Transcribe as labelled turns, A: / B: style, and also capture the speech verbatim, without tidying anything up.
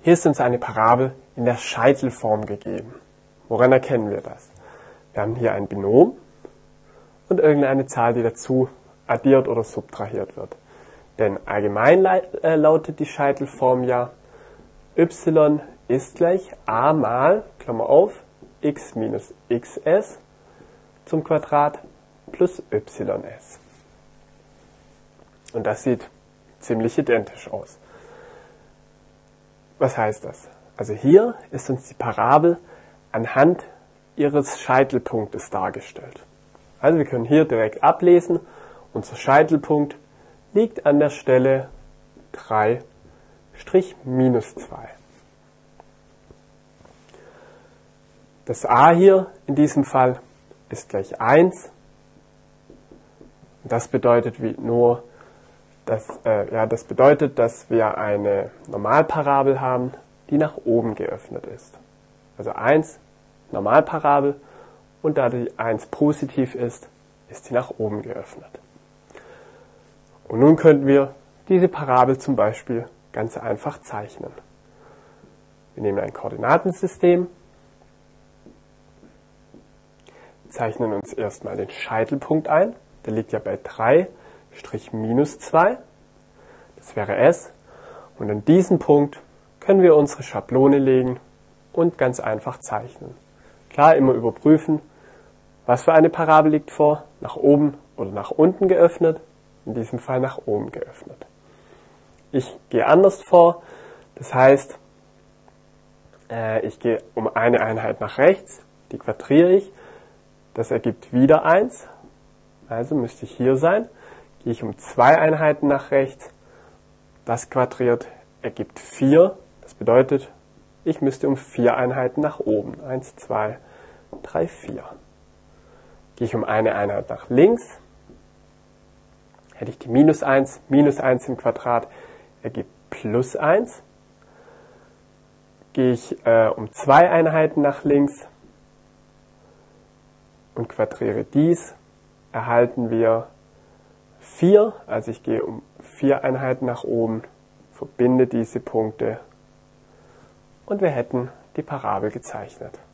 A: Hier ist uns eine Parabel in der Scheitelform gegeben. Woran erkennen wir das? Wir haben hier ein Binom und irgendeine Zahl, die dazu addiert oder subtrahiert wird. Denn allgemein lautet die Scheitelform ja, y ist gleich a mal, Klammer auf, x minus xs zum Quadrat plus ys. Und das sieht ziemlich identisch aus. Was heißt das? Also hier ist uns die Parabel anhand ihres Scheitelpunktes dargestellt. Also wir können hier direkt ablesen, unser Scheitelpunkt liegt an der Stelle drei minus zwei. Das a hier in diesem Fall ist gleich eins. Das bedeutet wie nur, dass, äh, ja, das bedeutet, dass wir eine Normalparabel haben, die nach oben geöffnet ist. Also eins Normalparabel und da die eins positiv ist, ist sie nach oben geöffnet. Und nun könnten wir diese Parabel zum Beispiel ganz einfach zeichnen. Wir nehmen ein Koordinatensystem, zeichnen uns erstmal den Scheitelpunkt ein. Der liegt ja bei drei minus zwei. Das wäre S. Und an diesen Punkt können wir unsere Schablone legen und ganz einfach zeichnen. Klar, immer überprüfen, was für eine Parabel liegt vor, nach oben oder nach unten geöffnet. In diesem Fall nach oben geöffnet. Ich gehe anders vor, das heißt, äh, ich gehe um eine Einheit nach rechts, die quadriere ich, das ergibt wieder eins, also müsste ich hier sein. Gehe ich um zwei Einheiten nach rechts, das quadriert ergibt vier, das bedeutet, ich müsste um vier Einheiten nach oben, eins, zwei, drei, vier. Gehe ich um eine Einheit nach links, hätte ich die minus eins, minus eins im Quadrat ergibt plus eins. Gehe ich äh, um zwei Einheiten nach links und quadriere dies, erhalten wir vier, also ich gehe um vier Einheiten nach oben, verbinde diese Punkte und wir hätten die Parabel gezeichnet.